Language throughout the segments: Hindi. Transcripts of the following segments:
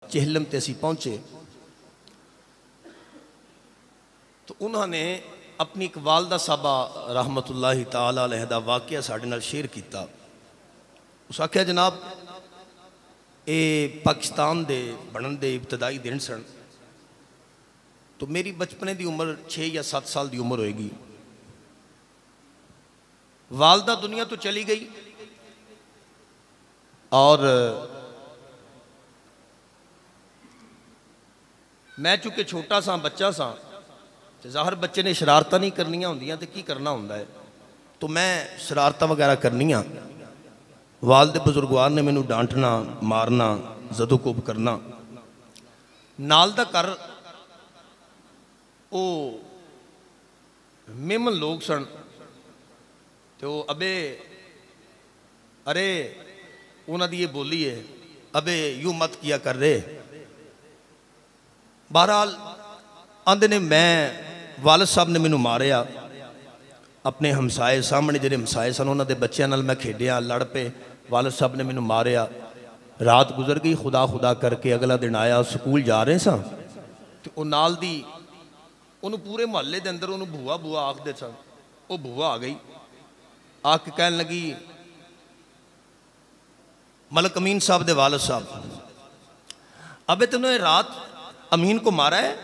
चिहलम ते असी पहुंचे तो उन्होंने अपनी एक वालदा साहबा रहमतुल्लाहि ताला अलैह दा वाक़या साडे नाल शेयर किया। उस आख्या जनाब ये पाकिस्तान दे बनन दे इब्तदाई दिन सन तो मेरी बचपने की उम्र 6 या 7 साल की उम्र होएगी। वालदा दुनिया तो चली गई और मैं चूंकि छोटा सा बच्चा सा तो ज़ाहिर बच्चे ने शरारतां नहीं करनियां होंदियां तो की करना होंदा है तो मैं शरारतां वगैरह करनियां। वालदे बुजुर्गवार ने मैनू डांटना मारना जदों कोब करना। नाल दा घर वो मेमन लोग सन तो अबे अरे उन्हों की ये बोली है अबे यूं मत किया कर रहे। बहरहाल आंदे ने मैं वालिद साहब ने मैनू मारिया अपने हमसाए सामने जेडे हमसाए सन उन्होंने बच्चों नाल मैं खेडिया लड़ पे वालिद साहब ने मैनू मारिया। रात गुजर गई खुदा खुदा करके अगला दिन आया स्कूल जा रहे सन तो वो नाल दी उन्होंने पूरे मोहल्ले के अंदर उन्होंने भूआ भूआ आखते सन। वो भूआ आ गई आके कहन लगी मलक अमीन साहब दे वालिद साहब अबे तुमने रात अमीन को मारा है।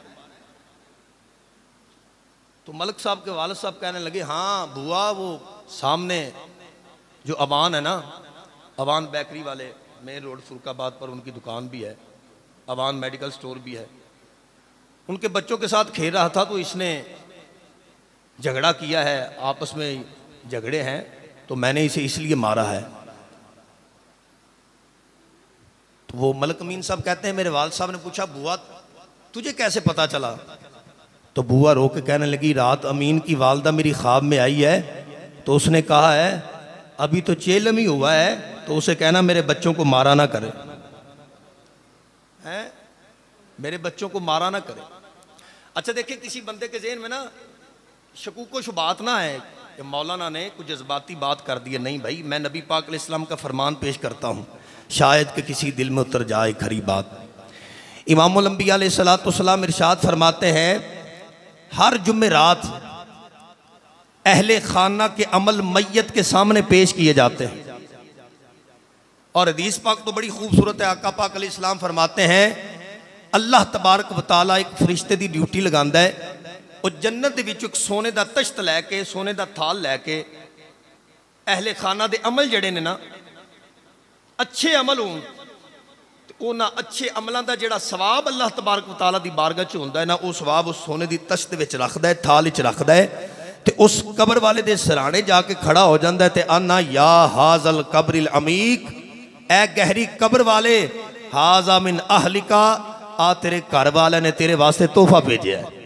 तो मलक साहब के वालिद साहब कहने लगे हाँ बुआ वो सामने जो अवान है ना अवान बेकरी वाले मेन रोड फुरकाबाद पर उनकी दुकान भी है अवान मेडिकल स्टोर भी है उनके बच्चों के साथ खेल रहा था तो इसने झगड़ा किया है आपस में झगड़े हैं तो मैंने इसे इसलिए मारा है। तो वो मलक अमीन साहब कहते हैं मेरे वालिद साहब ने पूछा बुआ तुझे कैसे पता चला। तो बुआ रो के कहने लगी रात अमीन की वालदा मेरी ख्वाब में आई है तो उसने कहा है अभी तो चेलम ही हुआ है तो उसे कहना मेरे बच्चों को मारा ना करे हैं मेरे बच्चों को मारा ना करे। अच्छा देखिए किसी बंदे के ज़हन में ना शकूक व शुबात ना है कि मौलाना ने कुछ जज्बाती बात कर दी है। नहीं भाई मैं नबी पाक अलैहिस्सलाम का फरमान पेश करता हूँ शायद कि किसी दिल में उतर जाए खरी बात। इमामुल अंबिया अलैहिस्सलातु वस्सलाम इरशाद फरमाते हैं हर जुमेरात अहले खाना के अमल मैयत के सामने पेश किए जाते हैं। और हदीस पाक तो बड़ी खूबसूरत है। आका पाक अलैहिस्सलाम फरमाते हैं अल्लाह तबारक व तआला एक फरिश्ते की ड्यूटी लगांदा है और जन्नत दे विच एक सोने का तश्त लैके सोने का थाल लैके अहले खाना के अमल जड़े ने ना अच्छे अमल हों उन्होंने अच्छे अमलों का जोड़ा सवाब अल्लाह तबारक व तआला की बारगाह च होंदा है ना वो सवाब उस सोने की तश्त विच रखदा है थाल विच रखदा है तो उस कबर वाले दे सराणे जाके खड़ा हो जाता है तो आना या हाजल कब्रिल अमीक ए गहरी कब्र वाले हाजा मिन अहलिका आ तेरे घर वाले ने तेरे वास्ते तोहफा भेजा है।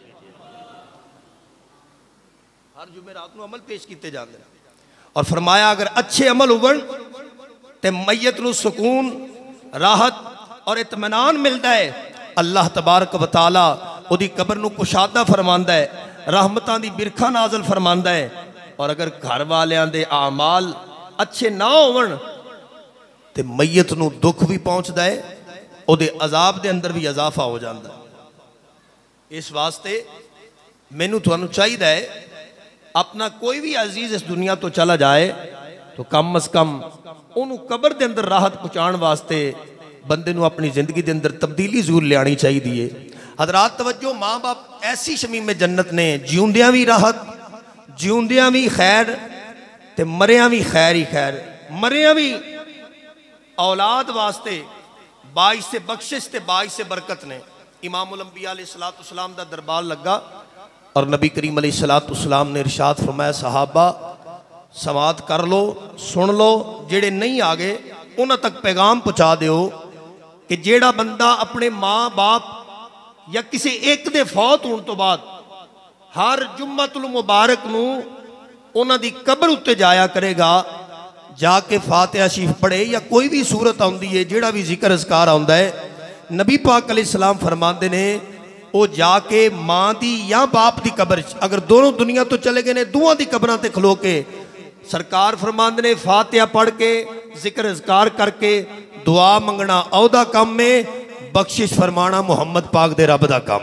हर जुमेरात को अमल पेश किए जाते हैं और फरमाया अगर अच्छे अमल होवन तो मैयत नूं सुकून राहत और इत्मीनान मिलता है। अल्लाह तबारक व तआला उहदी कब्र नूं कुशादा फरमांदा है रहमतां दी बिरखा नाज़िल फरमांदा है। और अगर घर वालियां दे आमाल अच्छे ना होवन तो मैयत नूं दुख भी पहुंचता है उहदे अजाब दे अंदर भी इजाफा हो जाता है। इस वास्ते मैनू तुहानू चाहिए है अपना कोई भी अजीज इस दुनिया तो चला जाए तो कम अज कम उन्होंने कबर के अंदर राहत पहुँचाने वास्ते बंदे नूं अपनी जिंदगी के अंदर तब्दीली जरूर लियानी चाहिए। हजरात तवज्जो माँ बाप ऐसी शमीम जन्नत ने जिउंदियां भी राहत जिउंदियां भी खैर ते मरिया भी खैर ही खैर मरिया भी औलाद वास्ते बाइस से बख्शिश ते बाइस से बरकत ने। इमामुल अंबिया अलैहिस्सलातु वस्सलाम दा दरबार लगा और नबी करीम अलैहिस्सलातु वस्सलाम ने इरशाद फरमाया सहाबा समात कर लो सुन लो जेड़े नहीं आ गए उन्हां तक पैगाम पहुँचा दिओ कि जेड़ा बंदा अपने माँ बाप या किसी एक दे फौत होने तो बाद हर जुम्मतुल मुबारक नूं उन्हां दी कब्र उत्ते जाया करेगा जाके फातिहा शरीफ पढ़े या कोई भी सूरत आउंदी है जेड़ा भी जिक्र अज़कार आउंदा है नबी पाक अलैहिस्सलाम फरमाते ने वो जाके माँ दी या बाप की कब्र अगर दोनों दुनिया तो चले गए ने दोवां दी कब्रां ते खलो के सरकार फरमांदे ने फातिहा पढ़ के जिक्र अज़कार करके दुआ मंगना ओहदा काम है, बख्शिश फरमाना मुहम्मद पाक दे रब दा काम।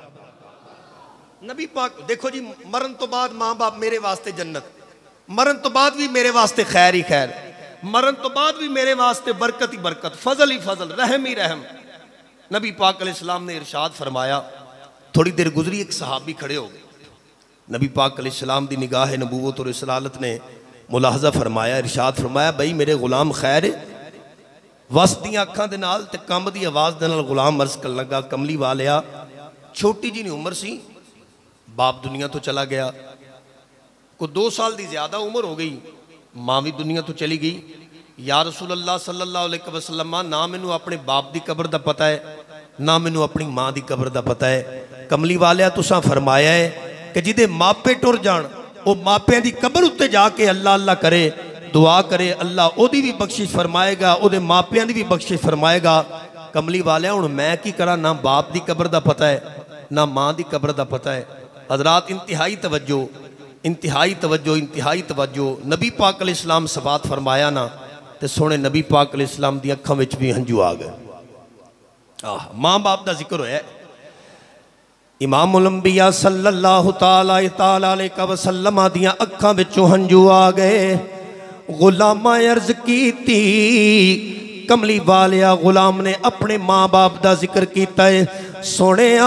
नबी पाक देखो जी, मरन तो बाद माँ बाप मेरे वास्ते जन्नत, मरन तो बाद भी मेरे वास्ते खैर ही खैर, मरन तो बाद भी मेरे वास्ते बरकत ही बरकत, फजल ही फजल, रहम ही रहम। नबी पाक अलैहिस्सलाम ने इरशाद फरमाया, थोड़ी देर गुजरी एक सहाबी खड़े हो गए, नबी पाक अलैहिस्सलाम दी निगाह नबूवत और रिसालत ने मुलाहजा फरमाया, इरशाद फरमाया, भाई मेरे गुलाम खैर है। वस दी अखां दे नाल ते कंब दी आवाज़ दे नाल गुलाम अर्ज कर लगा, कमली वालिया छोटी जी उम्र सी, बाप दुनिया तो चला गया, को 2 साल की ज्यादा उम्र हो गई, माँ भी दुनिया तो चली गई। या रसूल अल्लाह सल्लल्लाहु अलैहि वसल्लम, ना मैनू अपने बाप की कब्र का पता है, ना मैनू अपनी माँ की कब्र का पता है। कमली वालिया तुसां फरमाया है कि जिदे मापे टुर जान वो मापियां की कब्र उत्ते जाके अल्लाह अल्लाह करे, दुआ करे, अल्लाह ओदी भी बख्शिश फरमाएगा, ओदे मापियां की भी बख्शिश फरमाएगा। कमली वालिया हुण मैं की करा, ना बाप की कब्र का पता है ना माँ की कब्र का पता है। हजरात इंतहाई तवज्जो, इंतहाई तवज्जो, इंतहाई तवज्जो। नबी पाक अलैहिस्सलाम सबात फरमाया ना तो सोने नबी पाक अलैहिस्सलाम दी अखां विच भी हंझू आ गए। माँ बाप का जिक्र होया। इमामुल अंबिया सल्लल्लाहु ताला अलैहि वसल्लम दियां अखां विचों हंझू आ गए। गुलामा अर्ज कीती, कमली वालिया गुलाम ने अपने माँ बाप का जिक्र किया है, सोनिया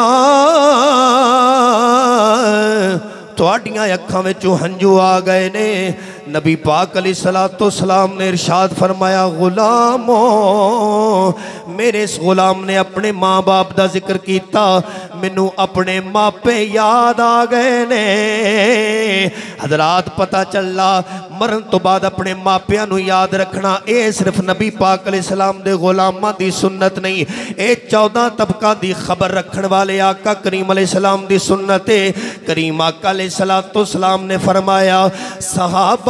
तुहाडियां अखां विचों हंझू आ गए ने। नबी पाक अलैहिस्सलातु वस्सलाम ने इरशाद फरमाया, गुलामो मेरे इस गुलाम ने अपने माँ बाप का जिक्र किया, मैनू अपने मापे याद आ गए ने। हजरात पता चला मरन तो बाद अपने मापियां नू याद रखना ये सिर्फ नबी पाक अलैहिस्सलाम दे गुलामां दी सुन्नत नहीं, ये 14 तबका दी खबर रखने वाले आका करीम अलैहिस्सलाम दी सुन्नत है। करीम आका अलैहिस्सलातु वस्सलाम ने फरमाया, सहाबा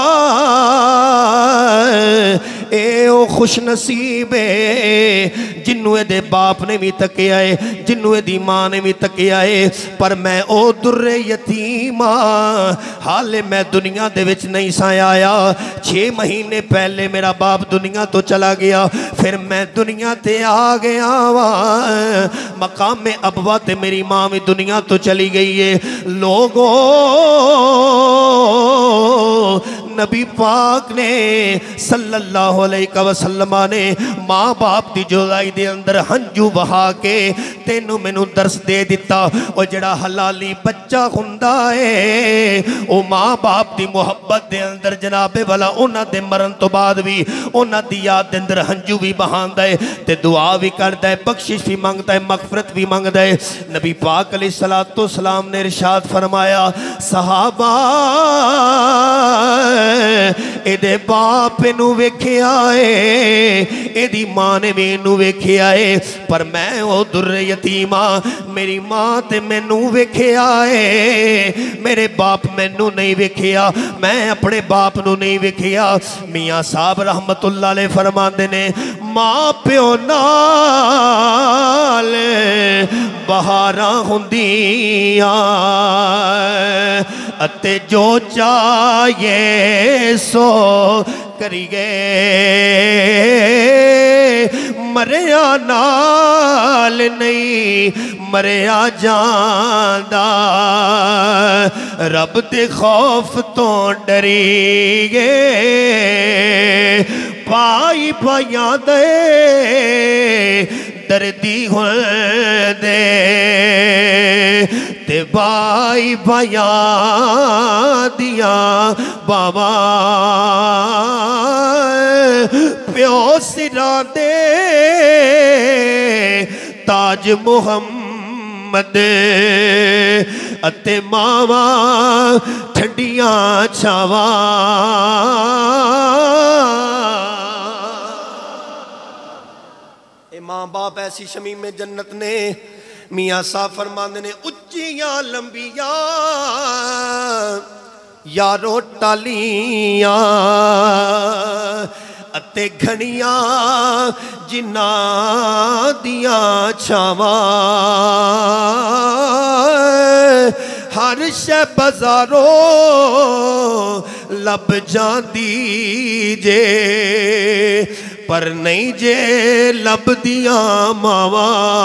ए ओ खुश नसीब है जिन्नू एदे बाप ने भी तकिया है, जिन्नू एदी मां ने भी तकिया है, पर मैं ओ दुर्रे यतीम हाले मैं दुनिया दे विच नहीं सा आया। 6 महीने पहले मेरा बाप दुनिया तो चला गया, फिर मैं दुनिया ते आ गया वा। मकाम में अबवा ते मेरी मां भी दुनिया तो चली गई है। लोगों नबी पाक ने सल्लल्लाहु अलैहि वसल्लम ने माँ बाप की जुदाई दे अंदर हंझू बहा के तेनू मैनू दर्स दे दिता। और जड़ा हलाली बच्चा हुंदा है वो माँ बाप की मुहब्बत दे अंदर जनाबे वाला उन्हां दे मरन तो बाद भी उन्हां दी याद दे अंदर हंझू भी बहांदा है ते दुआ भी करता है, बख्शिश भी मंगता है, मगफरत भी मंगता है। नबी पाक अलैहिस्सलातु वस्सलाम ने इरशाद फरमाया, सहाबा एदे बाप नू वेखिया है, एदी मां ने मैनू वेखिया है, पर मैं ओ दुर्रे यतीमा, मेरी मां ते मैनू वेखिया है, मेरे बाप मैनू नहीं वेखिया, मैं अपने बाप नू नहीं वेखिया। मियाँ साहब रहमतुल्लाह अलैह फरमांदे ने, मां प्यो नाल बहारां हुंदियां अते जो चाहिए सो करिए, मरिया नाल नहीं मरिया जांदा, रब दे खौफ तो डरीए, भाई भाइयां दे दर्दी हो दे ते भाई भाइयां दिया बाबा प्यो सिरा दे ताज मुहम्मद अते मावा ठंडियां छावा। माँ बाप ऐसी शमीम में जन्नत ने। मियाँ साहब फरमांदे ने, उच्चियां लंबियां यारों टालियां अते घनियां जिन्हां दियां छावां, हर शै बाजारों लब जांदी जे पर नहीं जे लब दियां मावा।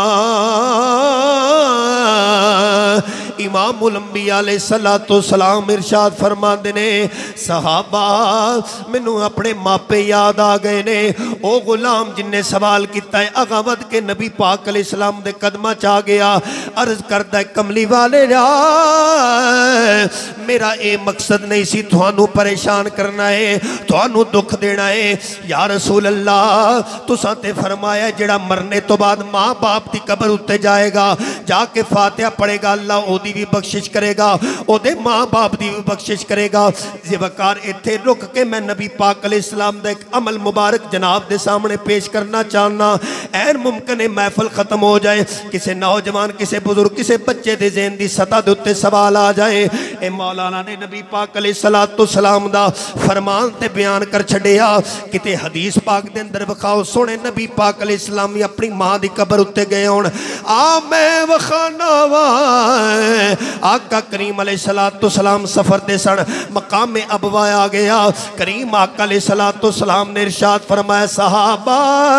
इमामुल अंबिया अलैहिस्सलातु वस्सलाम इरशाद फरमाते ने सहाबा मैनू अपने मापे याद आ गए ने। ओ गुलाम जिन्हें सवाल किया है अगावत के नबी पाक अलैहिस्सलाम दे कदमां च आ गया, अर्ज करदा है कमली वाले मेरा ये मकसद नहीं सी तुहानू परेशान करना है, तुहानू दुख देना है। या रसूल अल्लाह तुसां ते फरमाया जेड़ा मरने तो बाद माँ बाप की कबर उत्ते जाएगा जाके फातिहा पढ़ेगा अल्लाह ओदी भी बख्शिश करेगा, ओदे माँ बाप की भी बख्शिश करेगा। ज़िवकार इत्थे रुक के मैं नबी पाक अलैहिस्सलाम दा एक अमल मुबारक जनाब दे सामने पेश करना चाहना। ऐन मुमकिन है महफल खत्म हो जाए, किसी नौजवान किसी बुजुर्ग किसी बच्चे दे ज़हन दी सतह दे उत्ते सवाल आ जाए। ए मौलाना ने नबी पाक अलैहिस्सलातु वस्सलाम दा फरमान ते बयान कर छड़िया, किते हदीस पाक दे अंदर विखाओ सोने नबी पाक अलैहिस्सलाम अपनी माँ की कबर उत्ते गए होण। आ मैं वखाना वा आका करीम अलैहिस्सलातु वस्सलाम सफर दे सन, मकाम अबवा आ गया। करीम आका अलैहिस्सलातु वस्सलाम ने इरशाद फरमाया सहाबा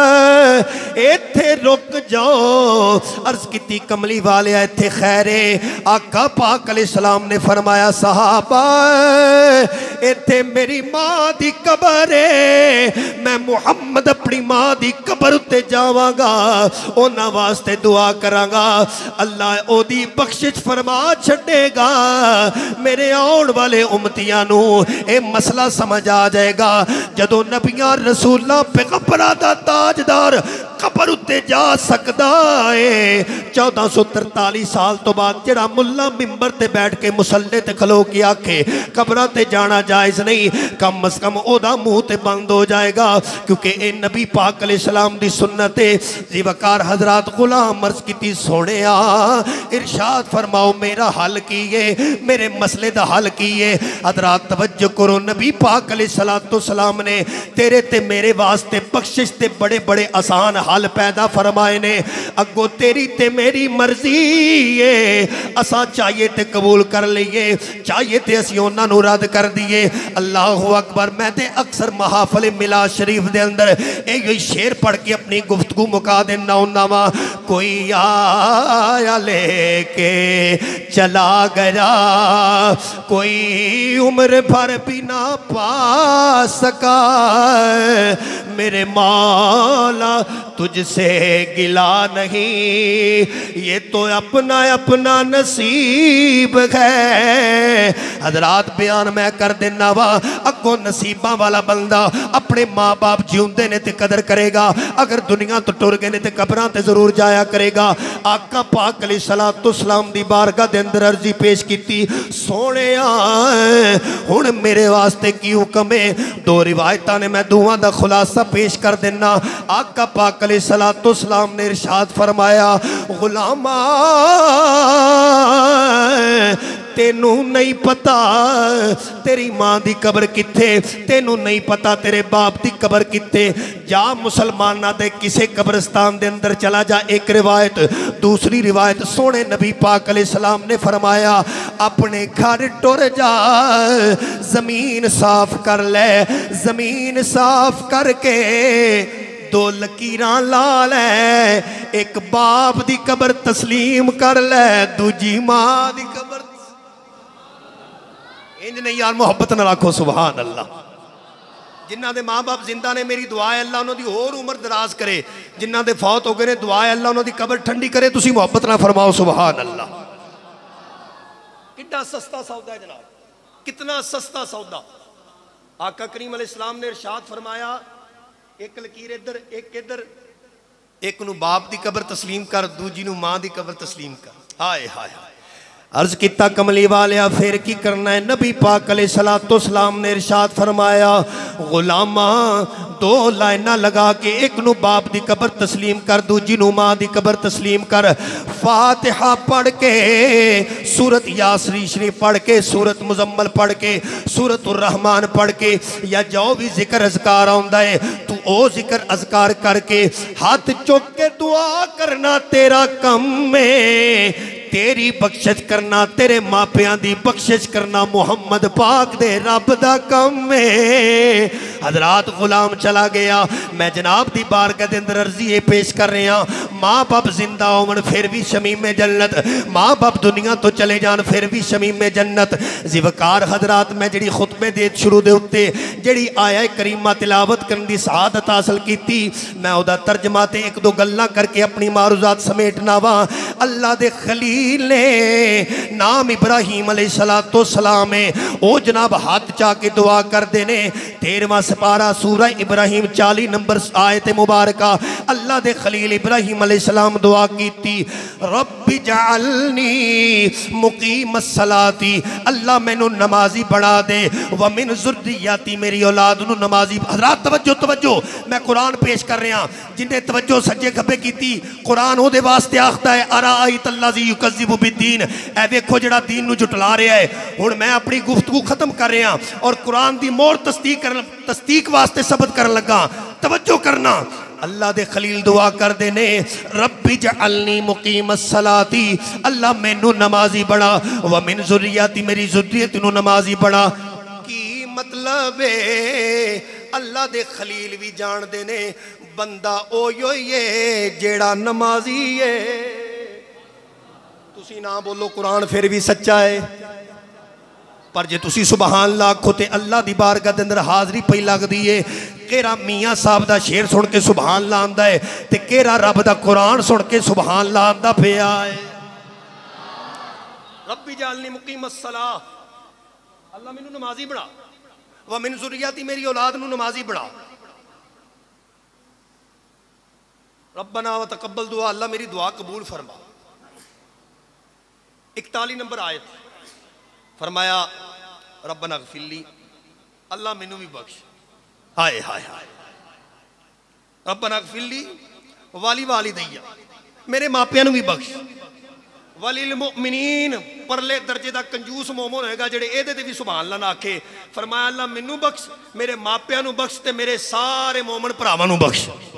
इत्थे रुक जाओ। अर्ज की कमली वाले इत्थे खैरे। आका पाक अलैहिस्सलाम ने फरमाया सहाबा इत्थे मेरी माँ की कबर है, मैं मुहम्मद अपनी माँ की कबर उत्ते जावांगा, उन्हां वास्ते दुआ करांगा, अल्लाह ओदी बख्शिश फरमा छड़ेगा। मेरे आउण वाले उम्मतियां नू ये मसला समझ आ जाएगा। जदों नबियां रसूलां पैगंबरां दा ताजदार कबर उत्ते जा सकदा है। 1443 साल तो बाद जेड़ा मुल्ला मिंबर ते बैठ के मुसल्ले ते खलो के आखे कबरां ते जाना जायज़ नहीं, कम अज कम ओदा मुँह ते बंद हो जाएगा, क्योंकि ये नबी पाक अलैहिस्सलाम दी सुन्नत है। ज़िवकार हजरात गुलाम अर्ज की सोने इरशाद फरमाओ मेरा हल की है, मेरे मसले दा हल की है। हजरात तवज्जो करो, नबी पाक अलैहिस्सलातु वस्सलाम ने तेरे ते मेरे वास्ते बख्शिश ते बड़े बड़े आसान हल पैदा फरमाए ने। अगो तेरी ते मेरी मर्जी है, असा चाहिए ते कबूल कर लीए, चाहिए ते असी उन्हां नूं रद्द कर दिए। अल्लाहु अकबर। मैं ते अक्सर महाफल मिलाद शरीफ दे अंदर यही शेर पढ़ के अपनी गुफ्तगू मुका देना हुंदा वा। कोई आया लेके चला गया, कोई उम्र भर भी ना पा सका, मेरे मौला तुझसे गिला नहीं, ये तो अपना अपना नसीब है। हजरात बयान मैं कर देना वा, अगो नसीबा वाला बंदा अपने माँ बाप जिउंदे ने ते कदर करेगा, अगर दुनिया तो टुर गए ने ते कबरां ते जरूर जाया करेगा। आका पाक अलैहिस्सलातु वस्सलाम दी बारगाह दे अंदर अर्जी पेश की सोने हुण मेरे वास्ते की हुक्म है। दो रिवायतां ने मैं दुआं दा खुलासा पेश कर देना। आका पाक अलैहिस्सलातु वस्सलाम ने इरशाद फरमाया गुलामा तेनू नहीं पता तेरी माँ की कबर किथे, तेनू नहीं पता तेरे बाप की कबर किथे, जा मुसलमाना दे किसे कब्रस्तान दे अंदर चला जा। एक रिवायत, दूसरी रिवायत सोने नबी पाक अलैहिस्सलाम ने फरमाया अपने घर टुर जा, जमीन साफ कर ले, जमीन साफ करके दो लकीरां ला ले, एक बाप दी कबर तस्लीम कर ले, दूजी माँ दी कबर। इंज नहीं यार, मोहब्बत न रखो। सुभान अल्लाह। जिन्हां दे माँ बाप जिंदा ने मेरी दुआ है अल्लाह उन्हां दी होर उम्र दराज करे, जिन्हां दे फौत हो गए ने दुआ है अल्लाह उन्हां दी कबर ठंडी करे। तुसी मोहब्बत ना फरमाओ। सुभान अल्लाह। कितना सस्ता सौदा है जनाब, कितना सस्ता सौदा। आका करीम अलैहिस्सलाम ने इरशाद फरमाया एक लकीर इधर एक इधर, एक नू बाप की कबर तस्लीम कर, दूजी नू माँ की कबर तस्लीम कर। हाय हाय हाय। अर्ज किता कमली वालिया फिर की करना है। नबी पाक अलैहिस्सलातु वस्सलाम ने इरशाद फरमाया गुलामा दो लाइना लगा के एक नू बाप की कबर तस्लीम कर, दूजी नू माँ की कबर तस्लीम कर। फातिहा पढ़ के, सूरत यासीन शरीफ पढ़ के, सूरत मुजम्मल पढ़ के, सूरत उर रहमान पढ़ के, या जो भी जिक्र अज़कार आउंदा है तू ओ जिक्र अज़कार करके हाथ चुक के दुआ करना तेरा कम है। तेरी बख्शिश करना, तेरे मापियां दी बख्शिश करना मुहम्मद पाक दे रब दा कम है। हजरात गुलाम चला गया, मैं जनाब दी बारगाह दे अंदर अर्जी ये पेश कर रहा, माँ बाप जिंदा होवन फिर भी शमीम जन्नत, माँ बाप दुनिया तो चले जान फिर भी शमीम जन्नत। जिवकार हजरात मैं जी खुतबे दे शुरू दे उत्ते जी आया करीमा तिलावत करने की सआदत हासिल की, मैं उहदा तर्जमा ते एक दो गल्लां करके अपनी मारूजात समेटना वा। अल्लाह दे खलील ने नाम इब्राहीम अलैहिस्सलातो सलाम है, ओ जनाब हाथ चा के दुआ करते ने। 13वां सिपारा सूरा इब्राहीम 40 नंबर आयत मुबारका। अल्लाह दे खलील इब्राहीम अलैहिस्सलाम दुआ की, रब्बी जअलनी मुकीमस सलाती, अल्लाह मैनू नमाजी बना दे, व मिन ज़ुर्रियती, मेरी औलाद नू नमाजी। हज़रात तवज्जो तवज्जो, मैं कुरान पेश कर रहा, जिन्हें तवज्जो सज्जे खब्बे की कुरान उहदे वास्ते आखदा है अराअयत अल्लज़ी युकज़्ज़िबु बिद्दीन, ऐ वेखो जिहड़ा दीन नू जुटला रहा है। हुण मैं अपनी गुफ्तगू खत्म कर रहा और कुरान दी मोर तस्दीक वास्ते शब्द कर लगा, तवज्जो करना। अल्लाह दे खलील दुआ करते ने, रब्बी जअलनी मुकीमस सलाती, अल्लाह मैनू नमाजी बना, व मिन ज़ुर्रियती, मेरी ज़ुर्रियत नू नमाजी बना। की मतलब है अल्लाह दे खलील भी जानते ने बंदा ओयो है जेड़ा नमाजी है। तुसी ना बोलो कुरान फिर भी सच्चा है, पर जे तुसी सुबहान अल्लाह आखो तो अल्लाह दी बारगाह दे अंदर हाजरी पई लगदी है। केरा मियाँ साहब दा शेर सुन के सुबहान अल्लाह आंदा है, ते केरा रब दा कुरान सुन के सुबहान अल्लाह आंदा पिया है। रब्बी जालनी मुकीमस सलाह, अल्लाह मैनू नमाजी बना, व मिन ज़ुर्रियती, मेरी औलाद नू नमाजी बना। रब्बना व तकब्बल दुआ, अल्लाह मेरी दुआ कबूल फरमा। 41 नंबर आयत फरमाया रब्बना गफिरली, अल्लाह मैनू भी बख्श। हाय हाय हाय, रब्बना गफिरली वाली वाली दैया, मेरे मापियां भी बख्श। वलिल मुमिनीन, परले दर्जे का कंजूस मोमन होएगा जेड़े एदे ते भी सुभान अल्लाह ना आखे। फरमाया अल्लाह मैनू बख्श, मेरे मापियां बख्श, ते मेरे सारे मोमन भरावां बख्श।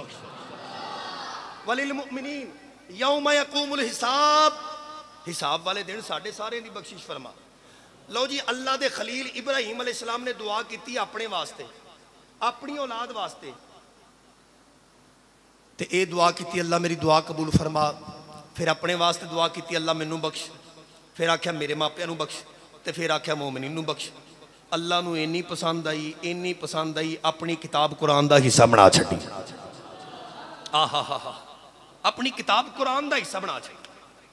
वलिल मुमिनीन यौम यक़ूमुल हिसाब, हिसाब वाले दिन साढ़े सारे की बख्शिश फरमा। लो जी, अल्लाह दे खलील इब्राहीम अलैहिस्सलाम ने दुआ की अपने वास्ते, अपनी औलाद वास्ते, ते ये दुआ की अल्लाह मेरी दुआ कबूल फरमा। फिर अपने वास्ते दुआ की अल्लाह मैनू बख्श, फिर आख्या मेरे मापियां बख्श, तो फिर आख्या मोमिनीन बख्श। अल्लाह नू इन्नी पसंद आई, इन्नी पसंद आई, अपनी किताब कुरान का हिस्सा बना छड्डी। आहा हा हा, अपनी किताब कुरान का हिस्सा बना छड्डी।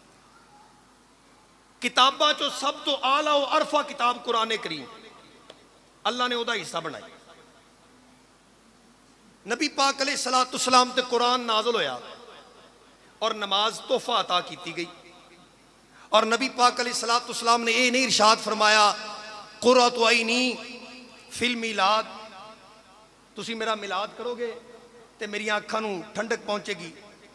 किताबा चो सब तो आला अरफा किताब कुरान करीम, अल्लाह ने वह हिस्सा बनाई। नबी पाक अलैहिस्सलाम ते कुरान नाज़िल होया और नमाज तोहफा अता की गई। और नबी पाक अलैहिस्सलाम ने यह नहीं इरशाद फरमाया कुर्रतु ऐनी फिल मिलाद, तुसी मेरा मिलाद करोगे तो मेरी अखां नूं ठंडक पहुंचेगी।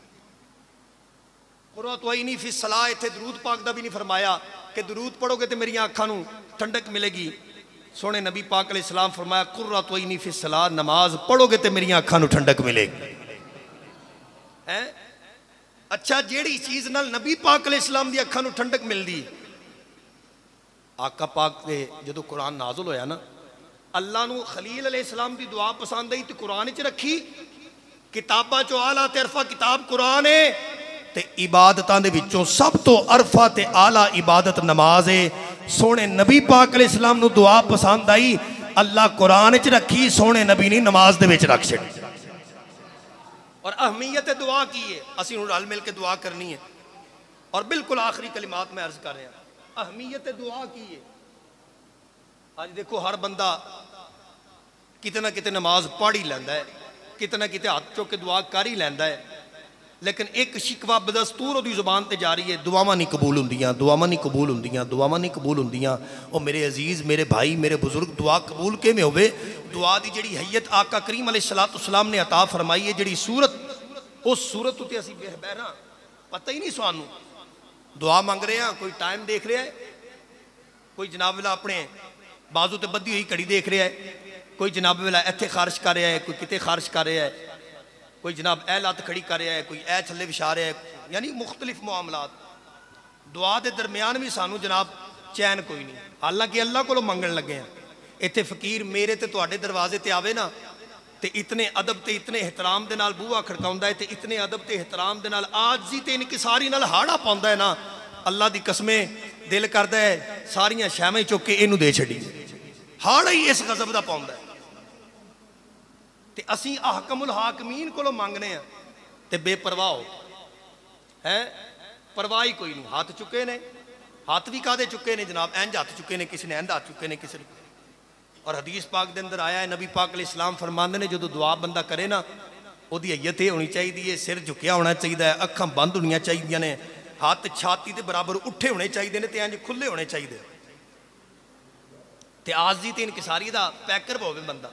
कुर्रतु ऐनी फिल सलाह, इत्थे दरूद पाक दा भी नहीं फरमाया कि दरूद पढ़ोगे तो मेरी अखां नूं ठंडक मिलेगी। सोने नबी पाक अलैहिस्सलाम फरमाया कुर्रतु ऐनी फिल सलाह, नमाज पढ़ोगे तो मेरी अखां नूं ठंडक मिलेगी। है अच्छा, जेड़ी चीज़ नाल नबी पाक अलैहिस्सलाम दी अखां नूं ठंडक मिलदी, आका पाक दे जदों कुरान नाज़िल होया ना, अल्लाह नूं खलील अलैहिस्सलाम दी दुआ पसंद आई तो कुरान च रखी। किताबां चो आला ते अरफा किताब कुरान है, ते इबादतां दे विचों सब तो अरफा ते आला इबादत नमाज है। सोने नबी पाक अलैहिस्सलाम नूं दुआ पसंद आई, अल्लाह कुरान च रखी, सोने नबी ने नमाज दे विच रख छड्डी। और अहमियत दुआ की है, असीं हुण रल मिल के दुआ करनी है। और बिल्कुल आखिरी कलिमात मैं अर्ज कर रहा, अहमियत दुआ की है। आज देखो हर बंदा किते ना किते नमाज पढ़ ही लैंदा है, किते ना किते हाथ चुक के दुआ कर ही लैंदा है, लेकिन एक शिकवा बदस्तूर उहदी जुबान ते जारी है, दुआवां नहीं कबूल हुंदियां, दुआवां नहीं कबूल हुंदियां, दुआवां नहीं कबूल हुंदियां। और मेरे अजीज़, मेरे भाई, मेरे बुजुर्ग, दुआ कबूल किवें होवे? दुआ की जिहड़ी हैयत आका करीम अलैहिस्सलाम ने अता फरमाई है, जिहड़ी सूरत, उस सूरत उत्ते असीं बेहबैरा पता ही नहीं सानू। दुआ मंग रहे हैं, कोई टाइम देख रहा है, कोई जनाब वाला अपने बाजू ते बधी हुई घड़ी देख रहा है, कोई जनाब वाला इत्थे खारिश कर रहा है, कोई किते खारिश कर रहा है, कोई जनाब ए लत्त खड़ी कर रहा है, कोई ए थल्ले विछा रहा है, यानी मुख्तलिफ मामलात। दुआ के दरम्यान भी सानू जनाब चैन कोई नहीं, हालांकि अल्लाह को मंगन लगे हैं। इत्थे फकीर मेरे ते तुहाडे दरवाजे ते आवे ना ते इतने अदब ते इतने एहतराम दे नाल बूहा खड़काउंदा है, ते इतने अदब ते एहतराम दे नाल आजी ते इनकिसारी नाल हाड़ा पाउंदा है ना, अल्लाह दी कसमें दिल करदा है सारियां शैवां चुक के इनू दे छड़ी। हाड़ा ही इस गजब दा पाउंदा है। ते असीं अहकमुल हाकिमीन कोलों मंगने आ ते बेपरवाह हो है, परवाह ही कोई नहीं। हाथ चुके ने, हाथ भी कादे चुके ने जनाब, इंज हाथ चुके ने, किसी ने इंज हाथ चुके ने, किसी ने। और हदीस पाक के अंदर आया है, नबी पाक अलैहिस्सलाम फरमाते ने, जो दुआ बंदा करे ना उसकी हैयत ये होनी चाहिए, सिर झुकिया होना चाहिए, अखां बंद होनी चाहिए ने, हाथ छाती के बराबर उठे होने चाहिए ने, ते इंज खुले होने चाहिए। ते आजी ते इनकिसारी दा पैकर होवे बंदा।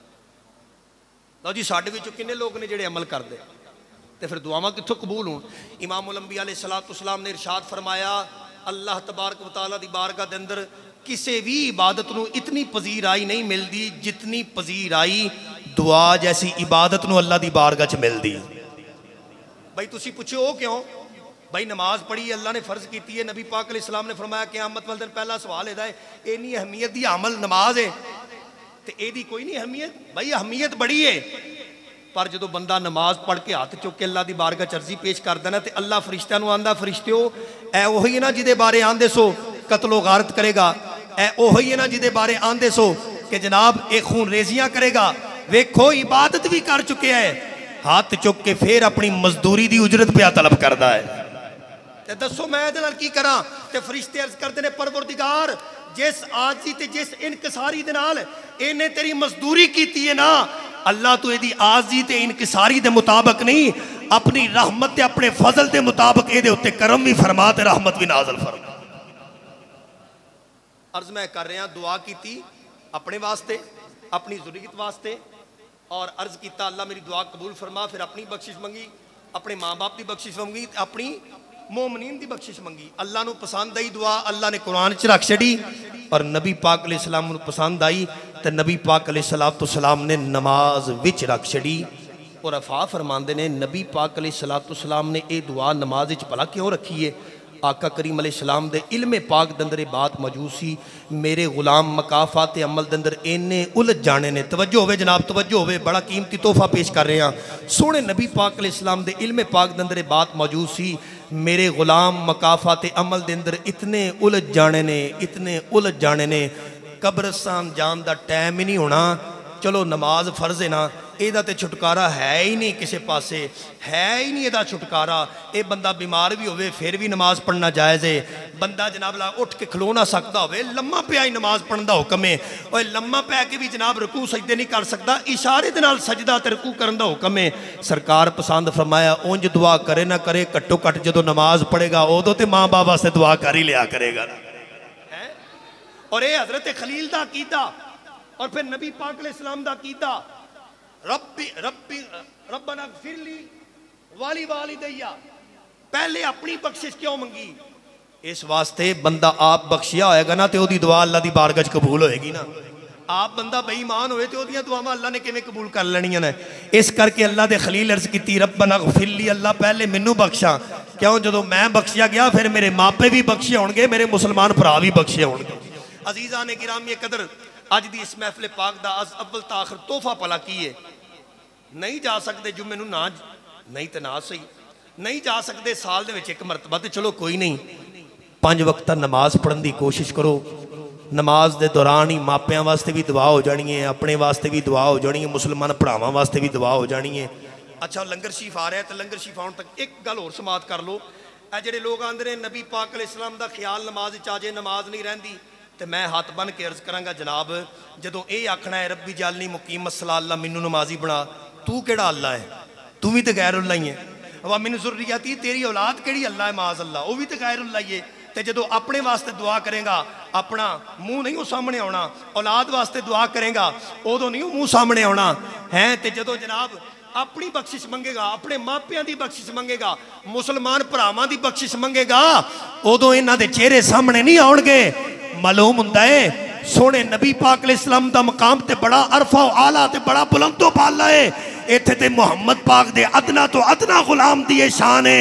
लो जी, साडे विचों किन्ने लोग ने जिहड़े अमल करदे, ते फिर दुआवां कित्थों कबूल होण। इमामुल अंबिया अलैहिस्सलाम ने इरशाद फरमाया, अल्लाह तबारक व तआला दी बारगाह दे अंदर किसी भी इबादत नूं इतनी पजीराई नहीं मिलती जितनी पजीराई दुआ जैसी इबादत नूं अल्लाह दी बारगाह च मिलती। भाई तुसी पुछो वो क्यों? भाई नमाज पढ़ी अल्लाह ने फर्ज की है, नबी पाक अलैहिस्सलाम ने फरमाया क़यामत वाले दिन पहला सवाल है इन्नी अहमियत दी अमल नमाज है तो यदी कोई नहीं अहमियत। भाई अहमियत बड़ी है, पर जो बंदा नमाज पढ़ के हाथ चुक के अल्लाह की बारगाह च अर्जी पेश करता ना, तो अल्लाह फरिश्तियां नूं आंदा, फरिश्तिओ ऐ उही है ना जिदे बारे आंदे सो कत्लो गारत करेगा, ऐ उही है ना जिदे बारे आंदे सो कि जनाब एक खून रेजियां करेगा। वेखो इबादत भी कर चुके है, हाथ चुक के फिर अपनी मजदूरी की उजरत पिया तलब करता है। ते दसो मैं इहदे नाल की करा? ते फरिश्ते अर्ज करते हैं, परवरदिगार जिस आजी ते जिस इनकिसारी दे नाल इन्हें तेरी मजदूरी की है ना, अल्लाह तो यदि आजी ते इनकिसारी दे मुताबिक नहीं, अपनी रहमत ते अपने फजल के मुताबिक ये उत्ते करम भी फरमा ते रहमत भी नाजल फरमा। अर्ज मैं कर रहा दुआ की अपने वास्ते, अपनी ज़ुर्रियत वास्ते, और अर्ज किया अल्लाह मेरी दुआ कबूल फरमा। फिर अपनी बख्शिश मंगी, अपने माँ बाप की बख्शिश मंगी, अपनी मोमनीन की बख्शिश मंगी। अल्लाह नूं पसंद आई दुआ, अल्लाह ने कुरान च रख छड़ी, और नबी पाक अलैहिस्सलाम नूं पसंद आई तो नबी पाक अलैहिस्सलाम ने नमाज विच रख छड़ी। और अफा फरमाते ने नबी पाक अलैहिस्सलाम ने यह दुआ नमाज विच भला क्यों रखी है? आका करीम अलैहिस्सलाम दे इल्मे पाक दे अंदर ये बात मौजूद सी, मेरे गुलाम मकाफात अमल दे अंदर इन्ने उलझ जाने ने। तवज्जो होवे जनाब, तवज्जो होवे, बड़ा कीमती तोहफा पेश कर रहे हैं। सोने नबी पाक अलैहिस्सलाम दे इल्मे पाक दे अंदर ये बात मौजूद सी, मेरे गुलाम मकाफात अमल दे अंदर इतने उलझ जाने ने, इतने उलझ जाने ने, कब्रस्तान जान दा टाइम ही नहीं होना। चलो नमाज फर्ज है ना, ਇਹਦਾ ਤੇ छुटकारा है ही नहीं, किसी पासे है ही नहीं ਇਹਦਾ छुटकारा। ये बंदा बीमार भी होवे फिर भी नमाज पढ़ना जायज़ है। बंदा जनाब ला उठ के खलो ना सकता होवे, लम्मा पिया ही नमाज पढ़ने का हुक्म है। और लम्मा पै के भी जनाब रकू सजदे नहीं कर सकता, इशारे दे नाल सजदा ते रकू करने का हुक्म है। सरकार पसंद फरमाया उंज दुआ करे ना करे, घट्टो घट्ट जो नमाज पढ़ेगा उदों तो माँ बाप वास्ते दुआ कर ही लिया करेगा। और ये हजरत खलील का अकीदा, और फिर नबी पाक अलैहिस्सलाम दा अकीदा, रब्बी रब्बी रब्बना ग़फिरली वाली वालिदैया, पहले अपनी बख्शिश क्यों मंगी? इस वास्ते बंदा आप बख्शिया होएगा ना तो ओदी दुआ अल्लाह दी बारगाह च कबूल होएगी ना। आप बंदा बेईमान होए तो ओदियां दुआवां अल्लाह ने किवें कबूल कर लेनियां ने? इस करके अल्लाह दे खलील अर्ज कीती, रब्बना ग़फिरली, अल्लाह पहले मैनू बख्शा। क्यों? जो मैं बख्शिया गया फिर मेरे मापे भी बख्शे होणगे, मेरे मुसलमान भरा भी बख्शे होणगे। अजीज़ान ने गिरामी कदर, अज दी इस महफिल पाक दा अव्वल ता आखिर तोहफा भला की है? नहीं जा सकते जुम्मे नूं ना, नहीं तो ना सही, नहीं जा सकते साल दे विच एक मरतबा, तो चलो कोई नहीं, 5 वक्त नमाज पढ़ने की कोशिश करो। नमाज के दौरान ही मापियां वास्ते भी दुआ हो जानी है, अपने वास्ते भी दुआ हो जानी है, मुसलमान भरावां वास्ते भी दुआ हो जानी है। अच्छा लंगर शरीफ आ रहा है, तो लंगर शरीफ आने तक एक गल होर समात कर लो। ए जिहड़े लोग आंदे ने नबी पाक अलैहिस्सलाम दा ख्याल नमाज च आ जाए, नमाज नहीं रहिंदी, तो मैं हाथ बन के अर्ज करांगा जनाब, जदों ये आखना है रब्बी जालनी मुकीम मसला, अल्लाह मैनू नमाजी बना, तू केड़ा अल्लाह है? तू भी तो गैरुल्लाह ही है। वा मैनू ज़ुर्रियती, तेरी औलाद केड़ी अल्लाह है? माज़ अल्लाह, वो भी तो गैरुल्लाह ही है। तो जो अपने वास्ते दुआ करेगा अपना मुँह नहीं सामने आना, औलाद वास्ते दुआ करेगा उदों नहीं मुँह सामने आना है। तो जो जनाब अपनी बख्शिश मंगेगा, अपने मापियां की बख्शिश मंगेगा, मुसलमान भरावां की बख्शिश मंगेगा, उदों इन्हां दे चेहरे सामने नहीं आउणगे। मालूम हुंदा है सोने नबी पाक अलैहिस्सलाम दा मकाम ते बड़ा अरफा आला ते बड़ा बुलंदो बाला है। इत्थे ते मुहम्मद पाक दे अदना तो अदना गुलाम दी शान है।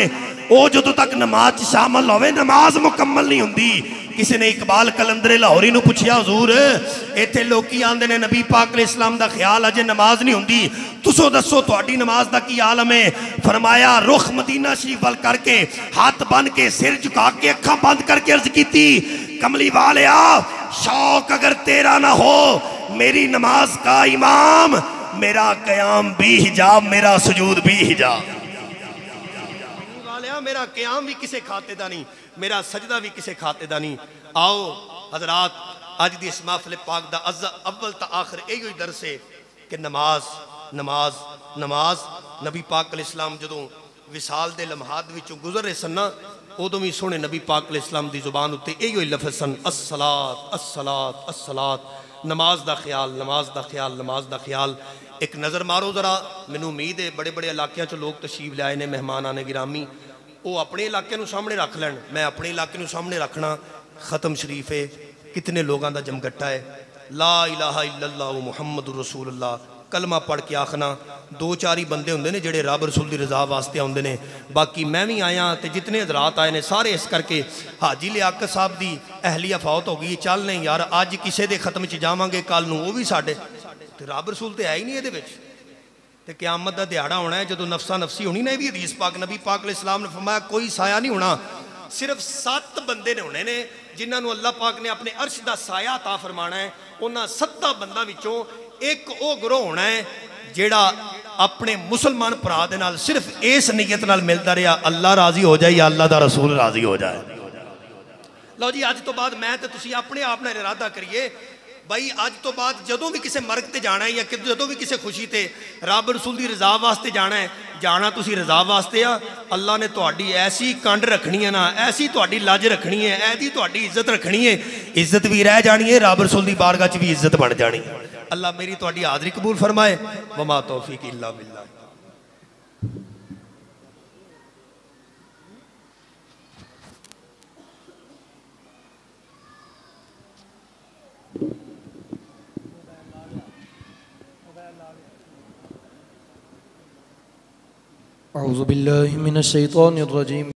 वो जदों तक नमाज च शामिल होवे नमाज मुकम्मल नहीं हुंदी। किसी ने इकबाल कलंदरे लाहौरी नूं पुछया, हुजूर इत्थे लोकी आंदे ने नबी पाक अलैहिस्सलाम दा ख्याल अजे नमाज नहीं हुंदी, तुसो दसो तुहाडी नमाज दा की आलम है? फरमाया रुख मदीना शरीफ वल करके हाथ बन के सिर झुका के अखां बंद करके अर्ज कीती, कमली वालिया शौक अगर तेरा ना हो मेरी नमाज का इमाम, मेरा कयाम भी हिजाब, मेरा सुजूद भी हिजाब। वालिया मेरा कयाम भी किसे खाते दा नहीं, मेरा सजदा भी किसे खाते दा नहीं। आओ हजरात, अज दी इस महफिल पाक दा अव्वल ता आखिर यही दर्स है कि नमाज नमाज नमाज। नबी पाक अलैहिस्सलाम जदों विसाल दे लम्हात विचों गुजर रहे सन ना, उदों भी सोहने नबी पाक अलैहिस्सलाम दी जुबान उत्ते यही लफ्ज़ सन, अस्सलात अस्सलात अस्सलात, नमाज दा ख्याल नमाज दा ख्याल नमाज दा ख्याल। एक नज़र मारो जरा, मैनू उम्मीद है बड़े बड़े इलाकों चो लोग तशरीफ लाए ने, मेहमान आने गिरामी, वो अपने इलाके नूं सामने रख लैन, मैं अपने इलाके नूं सामने रखना। ख़त्म शरीफ है, कितने लोगों का जमघट्टा है। ला इलाहा इल्लल्लाह मुहम्मदुर रसूलुल्लाह कलमा पढ़ के आखना। दो चार ही बंदे होंदे ने जेड़े रब रसूल दी रज़ा वास्ते आउंदे ने, बाकी मैं भी आया तो जितने हजरात आए ने सारे इस करके हाजी लियाकत साहब की अहलिया फौत हो गई, चल नहीं यार अज किसी के खत्म च जावांगे, कल नूं वो भी साडे ते रब रसूल तो है ही नहीं ये विच। ते क़यामत दा दिहाड़ा होना है जदों नफसा नफसी होनी ना, ये भी हदीस पाक नबी पाक अलैहिस्सलाम ने फरमाया कोई साया नहीं होना, सिर्फ 7 बंदे ने होने ने जिन्होंने अल्लाह पाक ने अपने अर्श का साया अता फरमाना है। उन्हां 7 बंदा विचों एक वो गिरोह होना है जेड़ा अपने मुसलमान भरा दे नाल सिर्फ इस नीयत नाल मिलता रहा, अल्लाह राजी हो जाए या अल्लाह का रसूल राजी हो जाए। लो जी अज तो बाद मैं तो तुसीं अपने आप नाल इरादा करिए भाई, अज तो बाद जदों भी किसी मरग ते जाना है या जदों भी किसी खुशी ते रब रसूल की रज़ा वास्ते जाना है, जाना तुसीं रज़ा वास्ते आ। अल्लाह ने तुहाडी ऐसी कंड रखनी है ना, ऐसी तुहाडी लज रखनी है, ऐसी तुहाडी इज्जत रखनी है, इज्जत भी रह जानी है, रब रसूल की बारगाह च भी इज्जत बन जानी है। अल्लाह मेरी तुहाडी हाज़री कबूल फरमाए। वमा तौफीक इल्ला बिल्लाह। औज़ु बिल्लाहि मिनश शैतानिर रजीम।